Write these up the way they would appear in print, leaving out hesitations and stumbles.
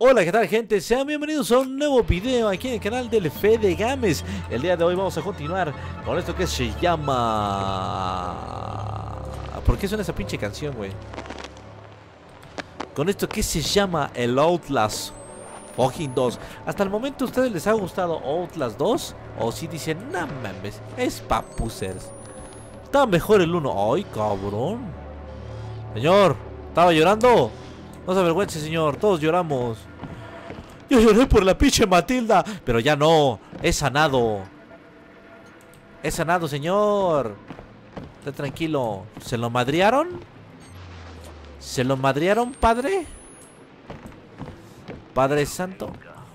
Hola, ¿qué tal, gente? Sean bienvenidos a un nuevo video aquí en el canal del Fede Gámez. El día de hoy vamos a continuar con esto que se llama... ¿Por qué suena esa pinche canción, güey? Con esto que se llama el Outlast fucking 2. Hasta el momento, ¿a ustedes les ha gustado Outlast 2? O si dicen, no mames, es papusers. Está mejor el 1. Ay, cabrón. Señor, ¿estaba llorando? No se avergüence, señor, todos lloramos. Yo lloré por la pinche Matilda, pero ya no, he sanado. He sanado, señor. Está tranquilo. ¿Se lo madrearon? ¿Se lo madrearon, padre? Padre Santo.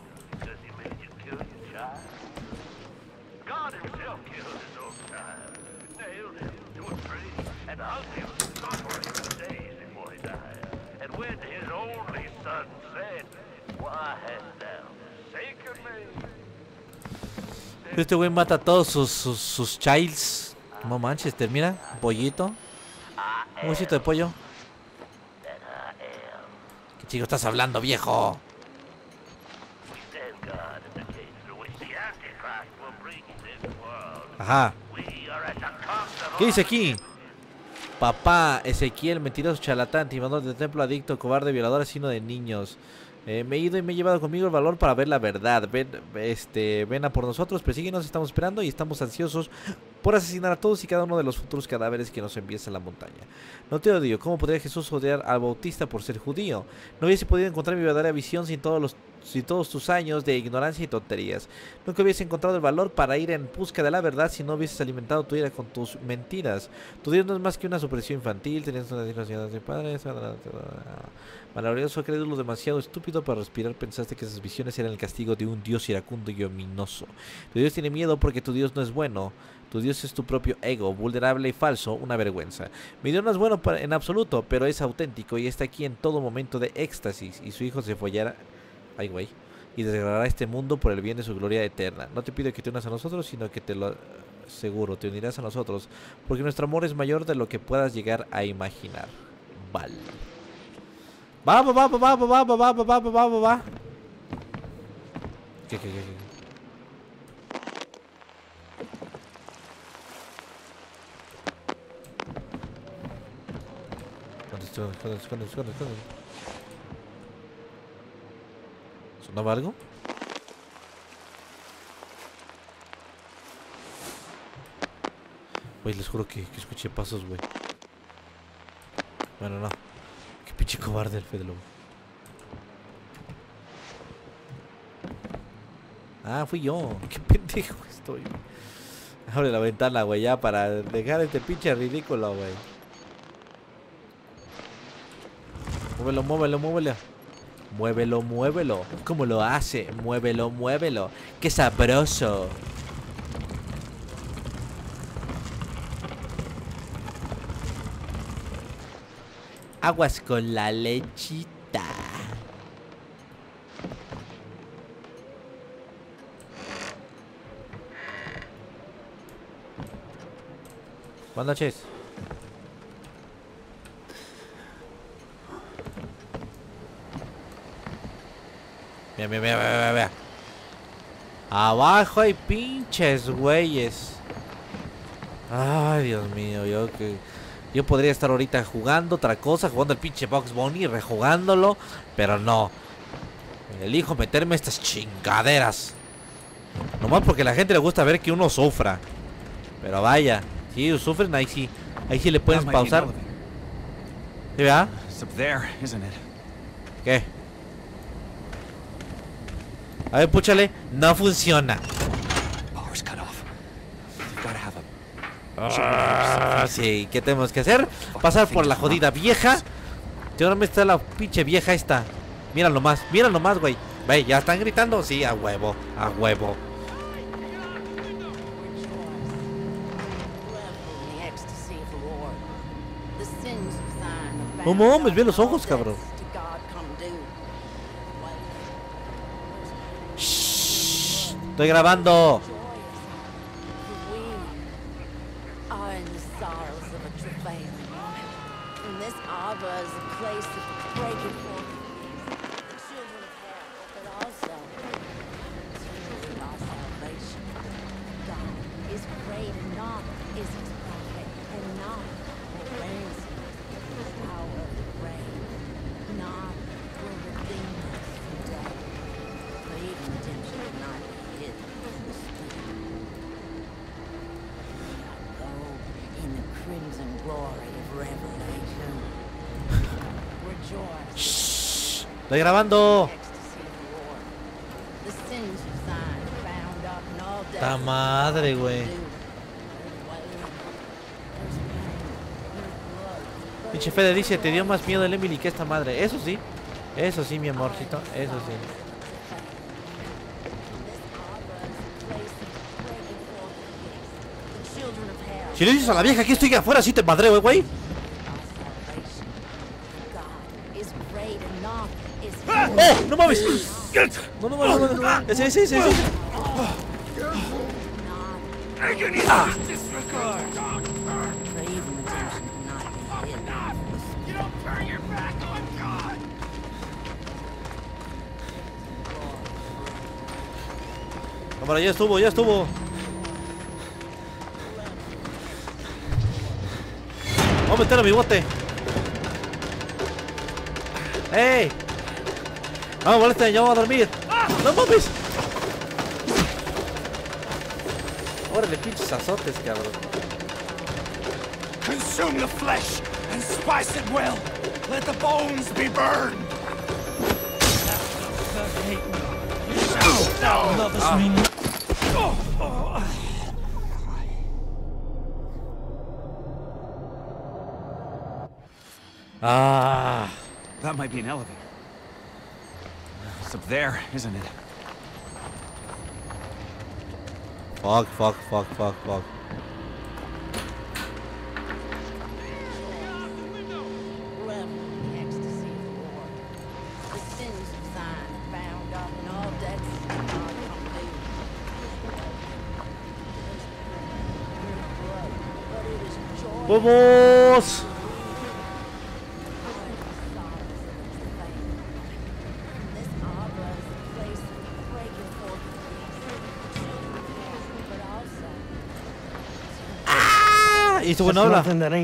Este güey mata a todos sus childs. No manches, termina. Pollito. Un huesito de pollo. ¿Qué chico estás hablando, viejo? Ajá. ¿Qué dice aquí? Papá, Ezequiel, mentiroso, charlatán, timador del templo, adicto, cobarde, violador, asesino de niños. Me he ido y me he llevado conmigo el valor para ver la verdad. Ven a por nosotros, persíguenos, estamos esperando y estamos ansiosos por asesinar a todos y cada uno de los futuros cadáveres que nos envíes a la montaña. No te odio, ¿cómo podría Jesús odiar al Bautista por ser judío? No hubiese podido encontrar mi verdadera visión sin todos tus años de ignorancia y tonterías. Nunca hubiese encontrado el valor para ir en busca de la verdad si no hubieses alimentado tu ira con tus mentiras. Tu Dios no es más que una supresión infantil, tenías una discriminación de padres. Maravilloso, crédulo, demasiado estúpido para respirar. Pensaste que esas visiones eran el castigo de un Dios iracundo y ominoso. Tu Dios tiene miedo porque tu Dios no es bueno. Tu Dios es tu propio ego, vulnerable y falso, una vergüenza. Mi Dios no es bueno en absoluto, pero es auténtico y está aquí en todo momento de éxtasis. Y su hijo se follará... Ay, güey. Y desgradará este mundo por el bien de su gloria eterna. No te pido que te unas a nosotros, sino que te lo aseguro, te unirás a nosotros. Porque nuestro amor es mayor de lo que puedas llegar a imaginar. Vale. Va. ¿Qué? ¿Dónde? ¿Sonaba algo? Güey, les juro que escuché pasos, güey. Bueno, no. Qué pinche cobarde el Fede Lobo. Ah, fui yo. Qué pendejo estoy. Abre la ventana, güey, ya para dejar este pinche ridículo, güey. Muévelo. Muévelo. ¿Cómo lo hace? Muévelo. Qué sabroso. Aguas con la lechita. Buenas noches. Mira. Abajo hay pinches güeyes. Ay, Dios mío, yo podría estar ahorita jugando otra cosa, jugando el pinche Bugs Bunny, rejugándolo, pero no. Elijo meterme estas chingaderas. Nomás porque a la gente le gusta ver que uno sufra. Pero vaya, si ellos sufren, ahí sí le puedes pausar. ¿Sí, verdad? ¿Qué? A ver, púchale. No funciona. Sí, ¿qué tenemos que hacer? Pasar por la jodida vieja. ¿Dónde está la pinche vieja esta? Mira nomás, güey. Ve, ya están gritando. Sí, a huevo. No mames, ve los ojos, cabrón. Shh, estoy grabando. Estoy grabando. ¡Ta madre, güey! Pinche Fede dice, te dio más miedo el Emily que esta madre. Eso sí, mi amorcito, eso sí. Si le dices a la vieja que estoy afuera, sí te madreo, güey. ¡Oh! ¡No mames! No. Ese. Cámara, ya estuvo. Vamos a meter a mi bote. ¡Ey! Vamos, molesta, ya vamos a dormir. ¡No mames! Órale, pinches azotes, cabrón. Consume the flesh and spice it well. Let the bones be burned. Ah. That might be an elevator. It's up there, isn't it? Fuck. ¡Vamos! ¡Ah! Y esto bueno habla.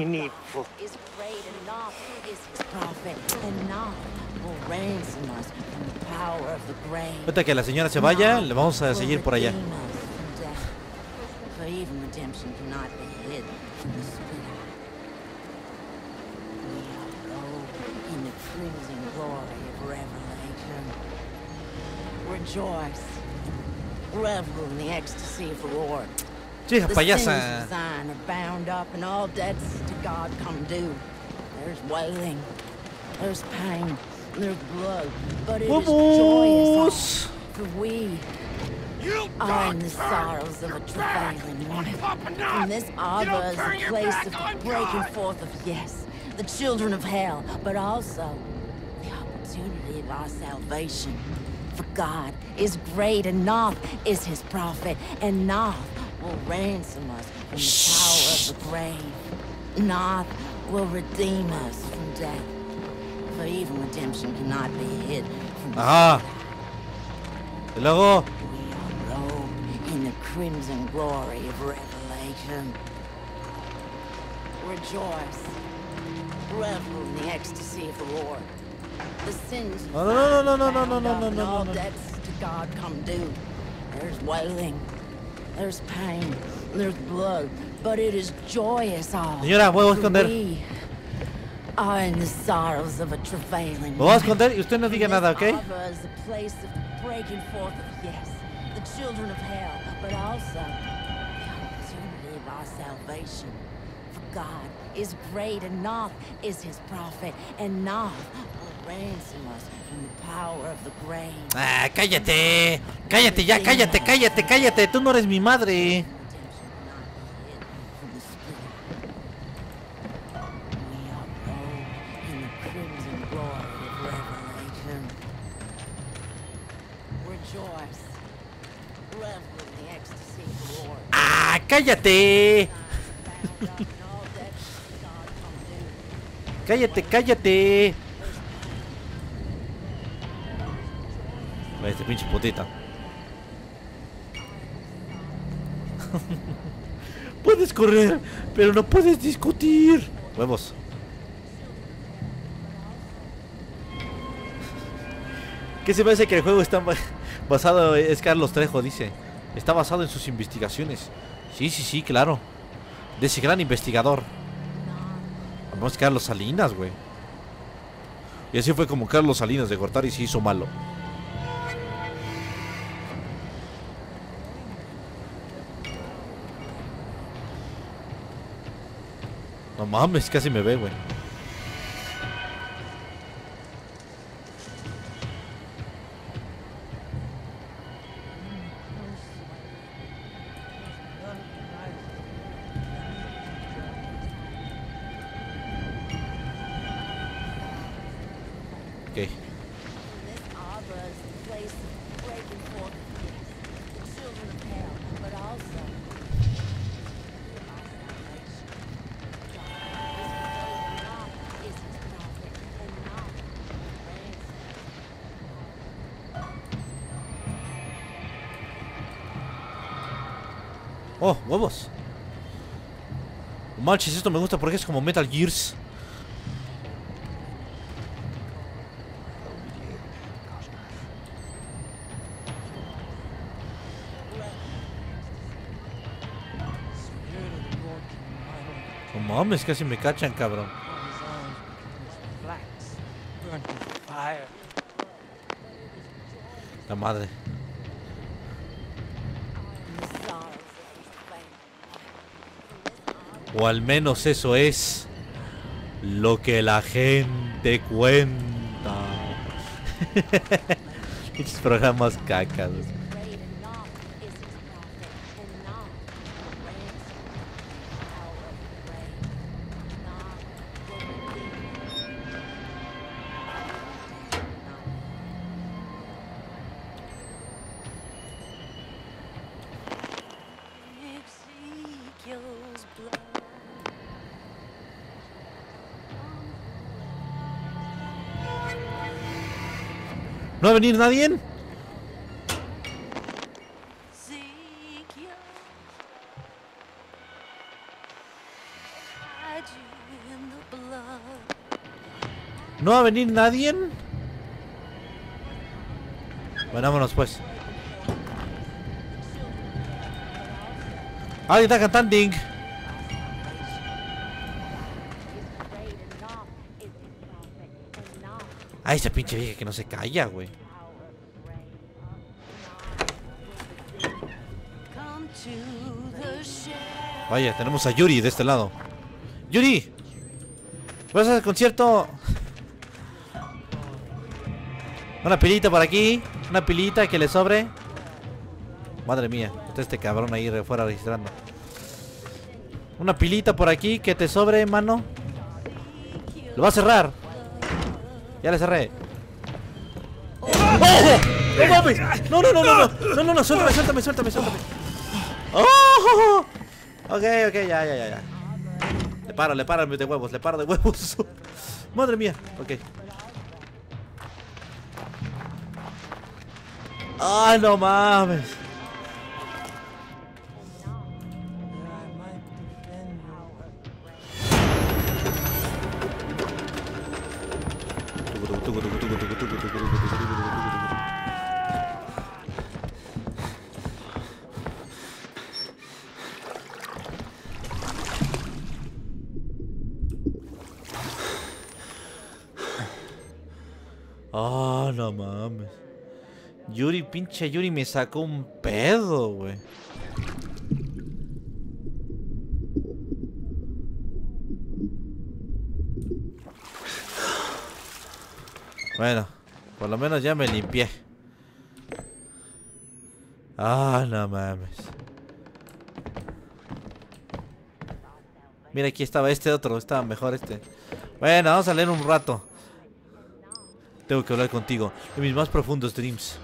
Ahorita que la señora se vaya, le vamos a seguir por allá. Chica payasa. ¡Vamos! In the sorrows of a travailing woman. And this arbor is a place of breaking forth of, yes, the children of hell, but also the opportunity of our salvation. For God is great, and Noth is his prophet, and Noth will ransom us from the power of the grave. Noth will redeem us from death. For even redemption cannot be hid from the Y luego in the crimson glory of revelation. Rejoice. Revel in the ecstasy of the Lord. The sins No. all debts to God come due. There's wailing. There's pain. There's blood. But it is joyous all. Señora, voy a esconder. We are in the sorrows of a travailing. Lo voy a esconder y usted no diga nada, ¿ok? Breaking forth of, yes, the children of hell, but also the opportunity of our salvation. For God is great, and Noth is his prophet, and Noth will ransom us from the power of the grave. Ah, cállate. Cállate ya, cállate. Tú no eres mi madre. ¡Ah, cállate! ¡Cállate! Este pinche putita. Puedes correr, pero no puedes discutir. Huevos. ¿Qué se me hace que el juego está basado? Es Carlos Trejo, dice. Está basado en sus investigaciones. Sí, claro. De ese gran investigador. Vamos a Carlos Salinas, güey. Y así fue como Carlos Salinas de Gortari se hizo malo. No mames, casi me ve, güey. Okay. Oh, huevos. Manches, esto me gusta porque es como Metal Gears. No mames, casi me cachan, cabrón. La madre. O al menos eso es lo que la gente cuenta. Estos programas cacas. ¿No va a venir nadie? ¿No va a venir nadie? Bueno, vámonos pues. ¡Alguien está cantando! Ay, esa pinche vieja que no se calla, güey. Vaya, tenemos a Yuri de este lado. ¡Yuri! ¿Vas al concierto? Una pilita por aquí. Una pilita que le sobre. Madre mía, está este cabrón ahí de fuera registrando. Una pilita por aquí que te sobre, mano. Lo va a cerrar. Ya le cerré. ¡Oh! ¡No mames! ¡No, no, no, no! ¡No, no, no! ¡Suéltame! ¡Oh! Ok, ya. Le paro de huevos. Madre mía, ok. ¡Ay, no mames! Oh, no mames. Yuri, pinche Yuri me sacó un pedo, güey. Bueno, por lo menos ya me limpié. Ah, no mames. Mira, aquí estaba este otro, estaba mejor este. Bueno, vamos a leer un rato. Tengo que hablar contigo de mis más profundos dreams.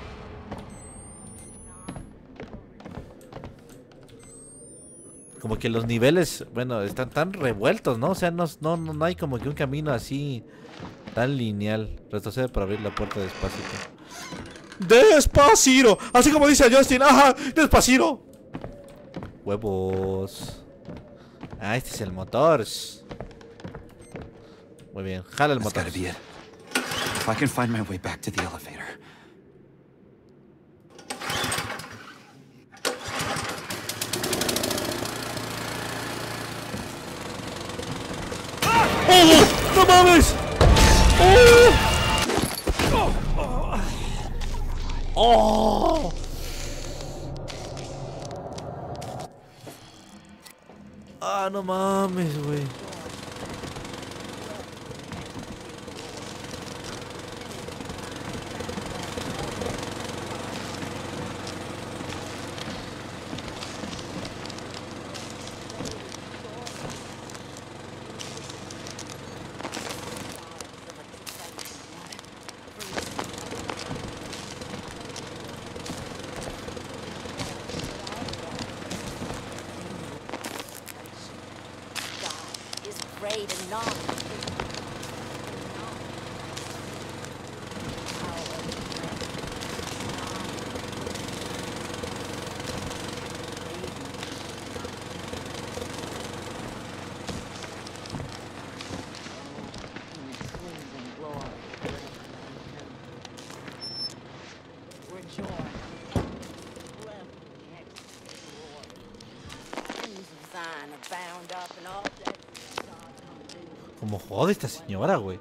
Como que los niveles, bueno, están tan revueltos, ¿no? O sea, no hay como que un camino así tan lineal. Retrocede para abrir la puerta despacito. ¡Despacito! Así como dice Justin, ¡ajá! ¡Despacito! Huevos. Ah, este es el motor. Muy bien, jala el motor. If I can find my way back to the elevator. ¡Oh! ¡No mames! ¡Oh! ¡Oh! Ah, no mames, güey. Great and not. Como jode esta señora, güey.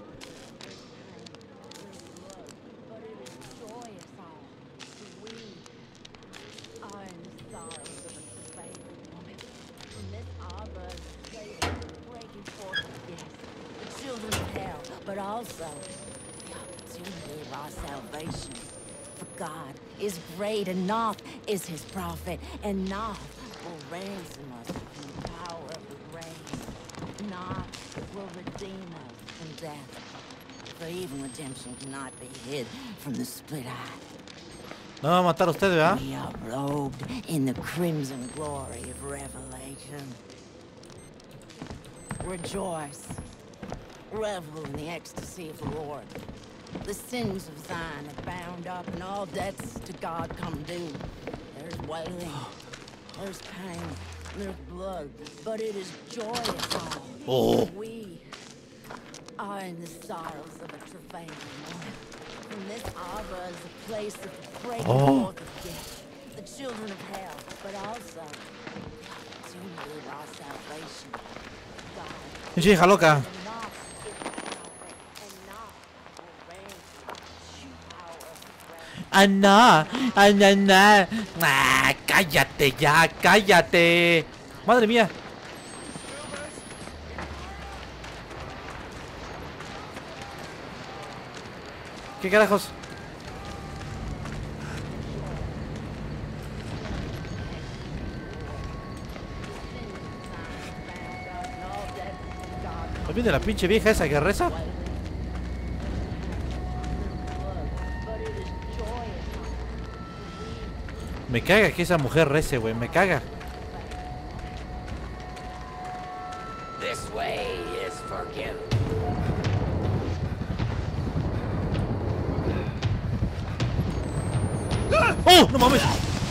But also the opportunity of our salvation. For God is great, and Noth is his prophet, and Noth will ransom us from the power of the grave. Noth will redeem us from death. For even redemption cannot be hid from the split eye. No va a matar a usted, ¿verdad? We are robed in the crimson glory of revelation. Rejoice. Revel in the ecstasy of the Lord. The sins of Zion are bound up, and all debts to God come due. There's wailing, there's pain, there's blood, but it is joyous all. We are in the sorrows of a travailing woman. From this arbor is a place of breaking forth of gifts, the children of hell, but also the opportunity of our salvation. God. Pinche hija loca. Ana, Ana, cállate ya, cállate. Madre mía. ¿Qué carajos? ¿No viene la pinche vieja esa que reza? Me caga que esa mujer rece, güey, me caga. This way is forgiven. ¡Oh! ¡No mames!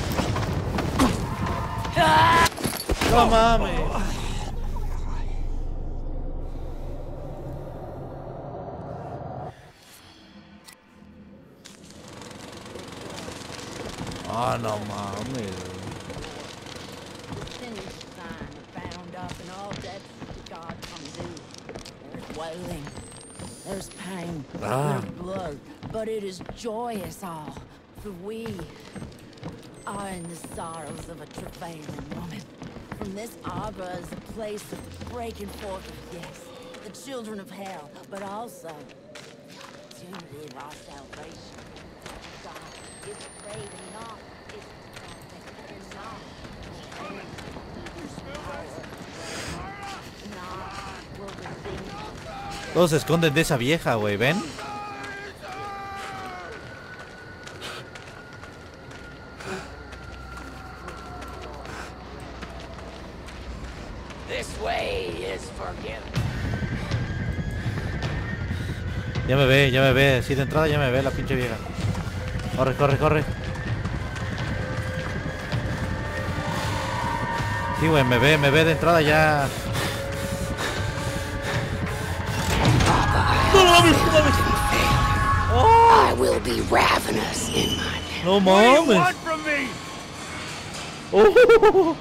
¡No mames! Ah, no mames. There's pain, there's blood, but it is joyous all, for we are in the sorrows of a travailing woman. From this arbor is a place of breaking forth of gifts, the children of hell, but also the opportunity of our salvation. God is great and not is prophet and not will redeem us. Todos se esconden de esa vieja, güey, ¿ven? This way is forgiven. Ya me ve, sí, de entrada ya me ve la pinche vieja. Corre, corre, corre. Sí, güey, me ve de entrada ya. ¡No mames, no mames! I will be ravenous in my name. ¡No What do you mames! want from me? ¡Oh!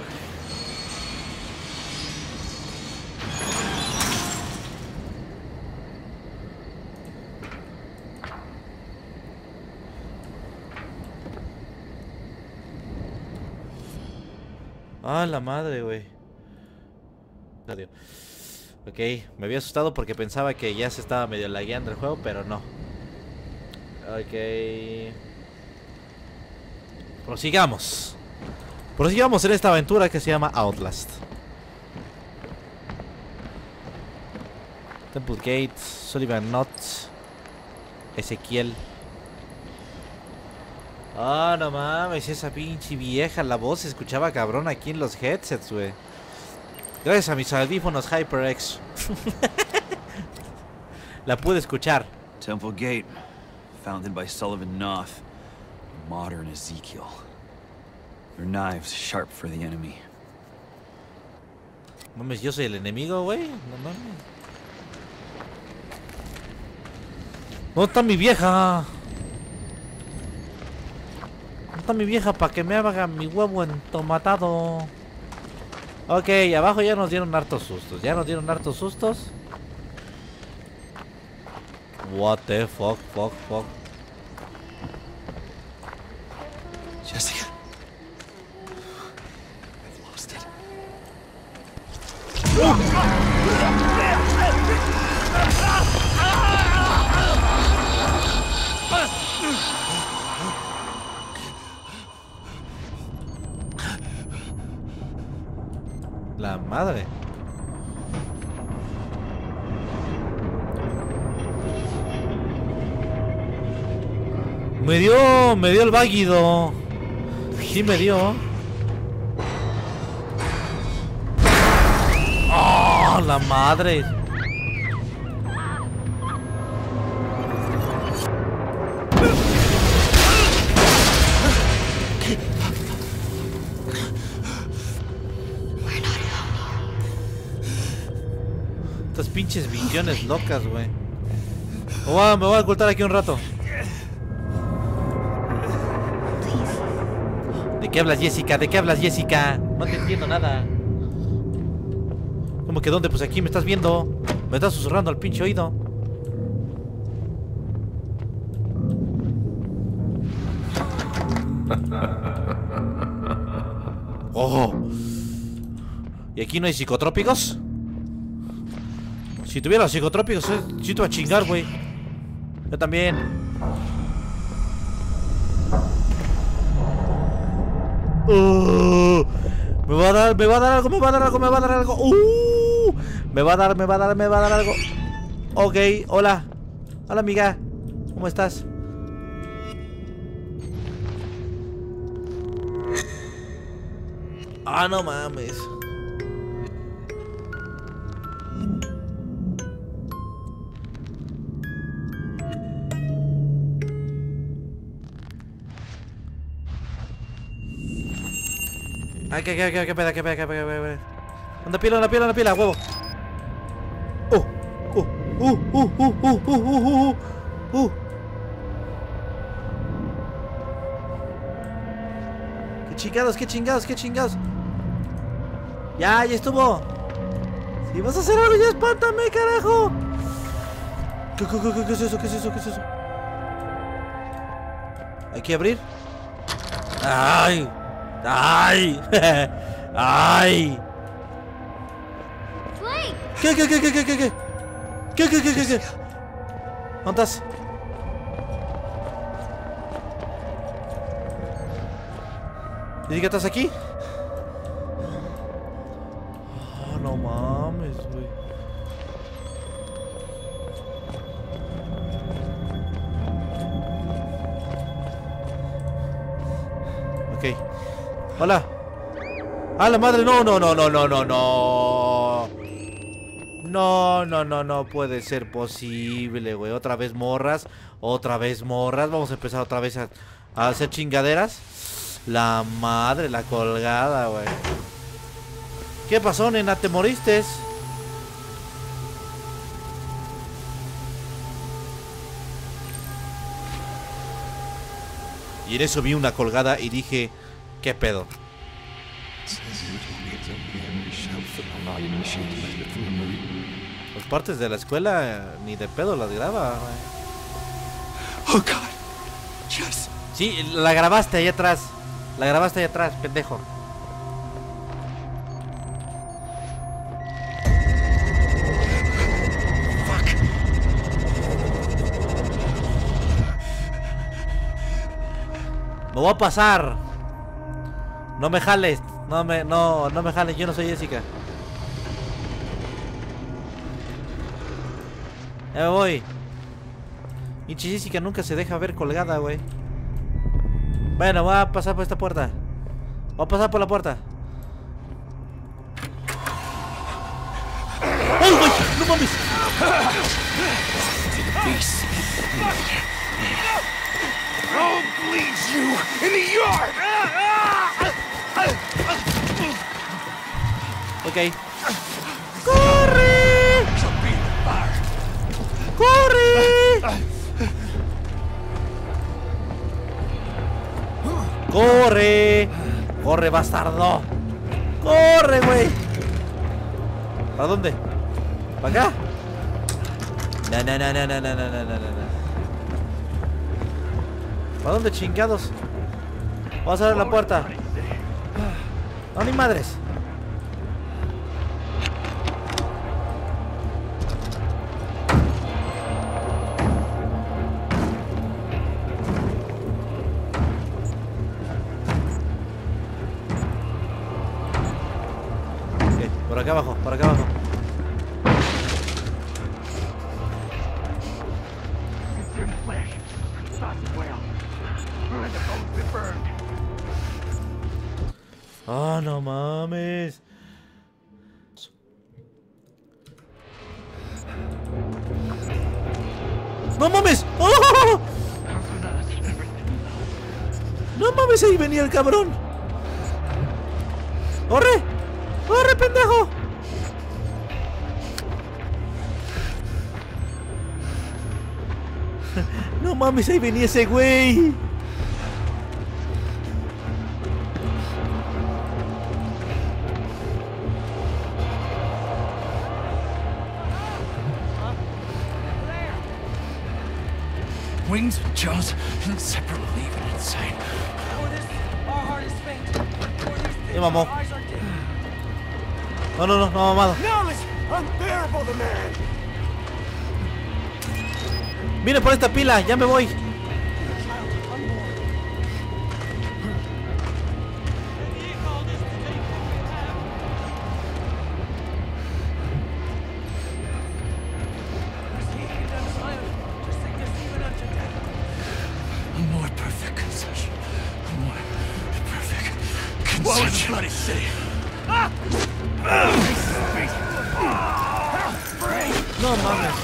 Ah, la madre, güey. Adiós. Ok, me había asustado porque pensaba que ya se estaba medio lagueando el juego, pero no. Ok. Prosigamos. Prosigamos en esta aventura que se llama Outlast. Temple Gate, Sullivan Knot, Ezequiel. Ah, no mames, esa pinche vieja. La voz se escuchaba cabrón aquí en los headsets, güey. Gracias a mis audífonos HyperX. La pude escuchar. Temple Gate, founded by Sullivan Noth, modern Ezekiel. Their knives sharp for the enemy. Mames, yo soy el enemigo, güey. No mames. ¿Dónde está mi vieja? ¿Dónde está mi vieja para que me haga mi huevo entomatado? Ok, abajo ya nos dieron hartos sustos. Ya nos dieron hartos sustos. What the fuck, fuck. Jessica. I've lost it. La madre. Me dio el váguido. Sí me dio. ¡Oh, la madre! Estas pinches visiones locas, güey. Me voy a ocultar aquí un rato. ¿De qué hablas, Jessica? ¿De qué hablas, Jessica? No te entiendo nada. ¿Cómo que dónde? Pues aquí me estás viendo. Me estás susurrando al pinche oído. ¡Oh! ¿Y aquí no hay psicotrópicos? Si tuviera los psicotrópicos, sí te va a chingar, güey. Yo también. Me va a dar algo. Me va a dar algo. Ok, hola. Hola, amiga. ¿Cómo estás? Ah, no mames. Ay, qué peda. Anda pila, huevo. Qué chingados. Ya estuvo. Si vas a hacer algo, ya espántame, carajo. ¿Qué es eso? Hay que abrir. ¡Ay! ¿Qué? ¿Dónde estás? ¿Dices que estás aquí? Oh, no mames, güey. Ok. Hola. ¡Ah, la madre! No. No puede ser posible, güey. Otra vez morras. Vamos a empezar otra vez a hacer chingaderas. La madre, la colgada, güey. ¿Qué pasó, nena? ¿Te moriste? Y en eso vi una colgada y dije, ¿qué pedo? Las partes de la escuela ni de pedo las graba, güey. Oh God. Yes. Sí, la grabaste ahí atrás, pendejo. Me voy a pasar. No me jales. No me jales. Yo no soy Jessica. Ya me voy. Pinche Jessica nunca se deja ver colgada, güey. Bueno, voy a pasar por esta puerta. Voy a pasar por la puerta. ¡Ay, güey! ¡No mames! I'll bleed you in the yard! Ok. ¡Corre! ¡Corre! ¡Corre! ¡Corre, bastardo! ¡Corre, güey! ¿Para dónde? ¿Para acá? No. ¿Para dónde, chingados? Vamos a abrir la puerta. No, ni madres. Ok, por acá abajo, por acá abajo. Oh, no mames. ¡No mames! ¡Oh! ¡No mames! Ahí venía el cabrón. ¡Corre! ¡Corre, pendejo! No mames, ahí venía ese güey. Wings, jaws, separately even insane. Me mamó. No, mamado. Now it's unbearable, the man. Vine por esta pila, ya me voy. A more perfect concession. A more perfect concession. What was bloody city? No mames.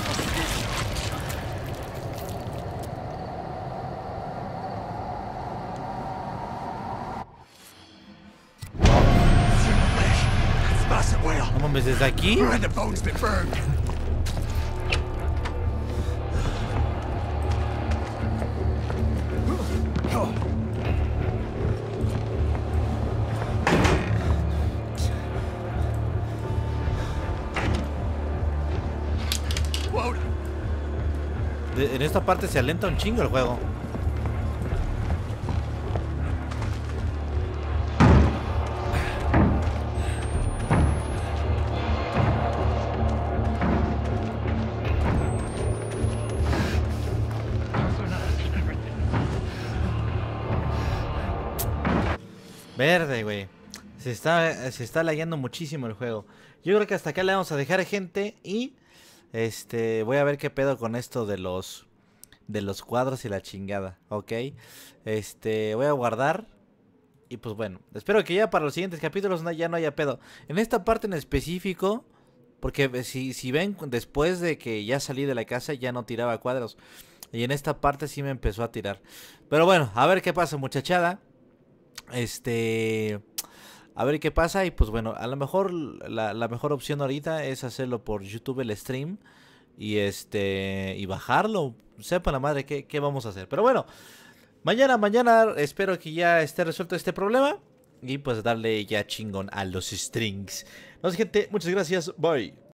No mames, desde aquí. Where had the bones been burned? En esta parte se alenta un chingo el juego. Verde, güey. Se está lagueando muchísimo el juego. Yo creo que hasta acá le vamos a dejar, gente. Y voy a ver qué pedo con esto de los cuadros y la chingada, ¿ok? Voy a guardar. Y pues bueno, espero que ya para los siguientes capítulos ya no haya pedo. En esta parte en específico, porque si ven, después de que ya salí de la casa ya no tiraba cuadros. Y en esta parte sí me empezó a tirar. Pero bueno, a ver qué pasa, muchachada. A ver qué pasa. Y pues bueno, a lo mejor la mejor opción ahorita es hacerlo por YouTube el stream. Y bajarlo. Sepa la madre qué vamos a hacer. Pero bueno, mañana espero que ya esté resuelto este problema. Y pues darle ya chingón a los strings. No sé, gente, muchas gracias. Bye.